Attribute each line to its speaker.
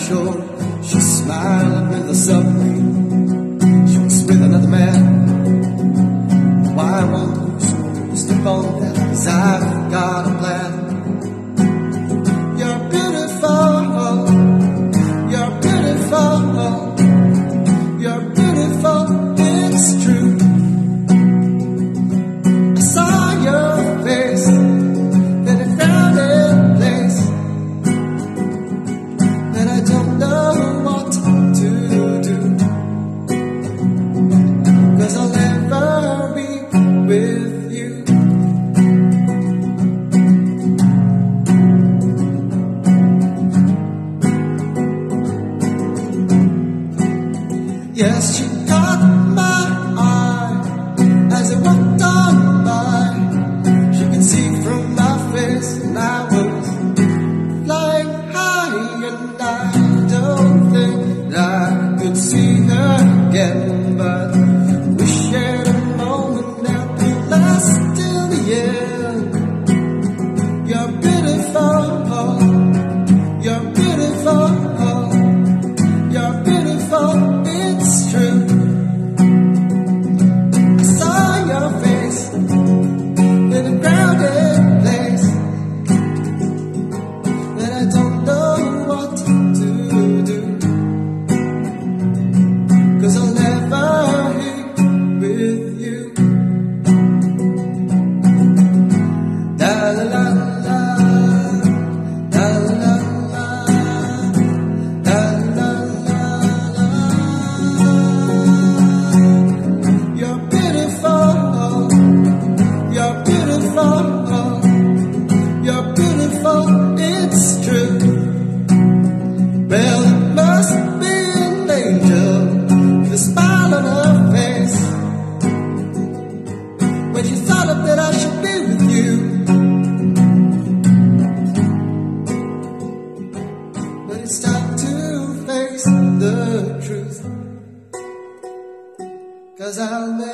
Speaker 1: shore. She's smiling with a subway. She was with another man. Why won't you step on that? 'Cause I've got a plan. You're beautiful. You're beautiful. You're beautiful. It's true. I saw your face in a crowded place, and I don't know what to do, 'cause I'll never be with you. Yes, you caught my eye as I walked on by. She could see from my face and I was flying high, and I don't think that I could see her again, but we shared a moment that will last till the end. You're beautiful. You're beautiful. You're beautiful. It's true. I saw your face in a crowded place, and I don't know what to do, 'cause I'll never be with you. Da la la la, da la la, da la la la. You're beautiful. You're beautiful. You're beautiful. It's true. Well, it must be an angel with a smile on her face when she thought of that I should be with you. But it's time to face the truth, 'cause I'll